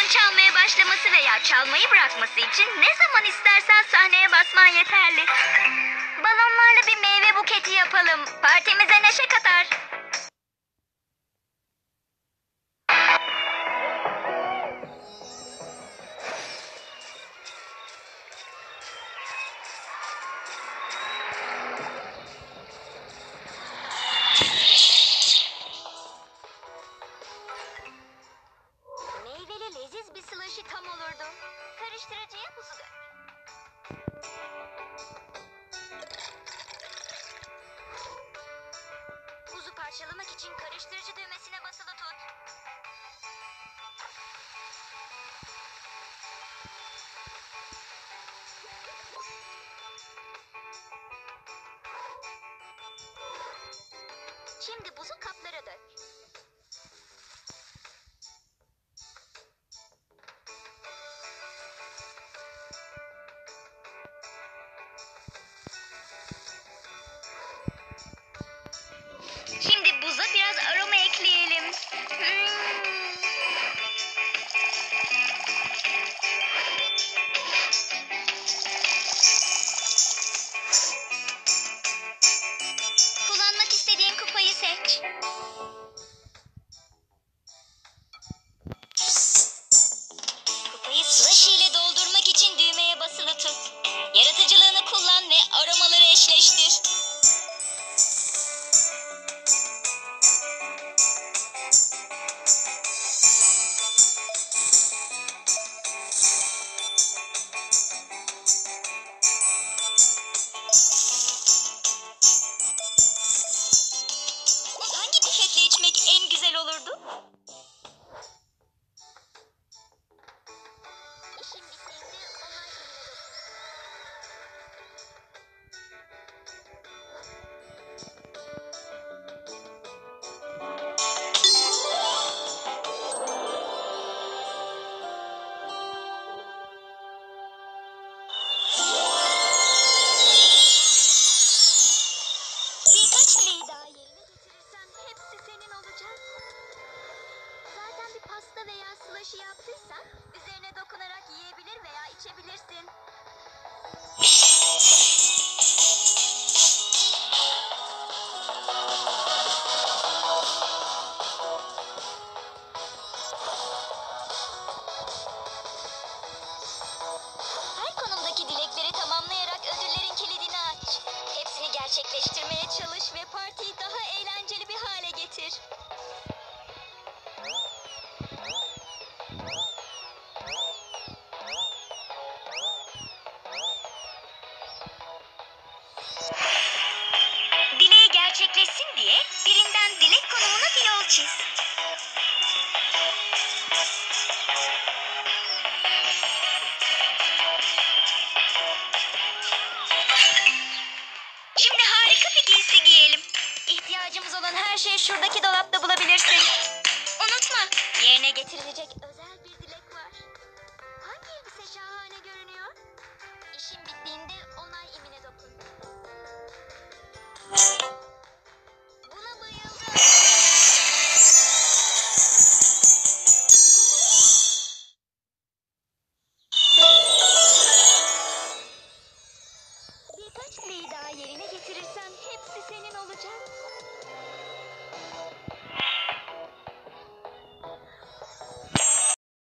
çalmaya başlaması veya çalmayı bırakması için ne zaman istersen sahneye basman yeterli. Balonlarla bir meyve buketi yapalım. Partimize neşe katar. Meyveli leziz bir slushy tam olurdu. Karıştırıcıya buzu dök. Buzu parçalamak için karıştırıcı düğmesine basılı tut. Şimdi buzu kaplara dök. Şimdi buza biraz aroma ekleyelim. Kullanmak istediğin kupayı seç. Kupayı slushy ile doldurmak için düğmeye basılı tut. Yaratıcılığını kullan ve aromaları eşleştir. Hangi pipetle içmek en güzel olurdu? İşin bittiğinde onay eline dokun. Birkaç dileği daha yerine getirirsen hepsi senin olacak. Zaten bir pasta veya slushy yaptıysan üzerine dokunarak yiyebilir veya içebilirsin. Her konumdaki dilekleri tamamlayarak ödüllerin kilidini aç. Hepsini gerçekleştirmeye çalış ve partiyi daha eğlenceli bir hale getir. Dileği gerçekleşsin diye birinden dilek konumuna bir yol çiz. Şimdi harika bir giysi giyelim. İhtiyacımız olan her şeyi şuradaki dolapta bulabilirsin. Unutma, yerine getirilecek özel bir dilek var. Hangi elbise şahane görünüyor? İşin bittiğinde onay imine dokun. Buna bayıldım. Birkaç dileği daha yerine getirirsen hepsi senin olacak.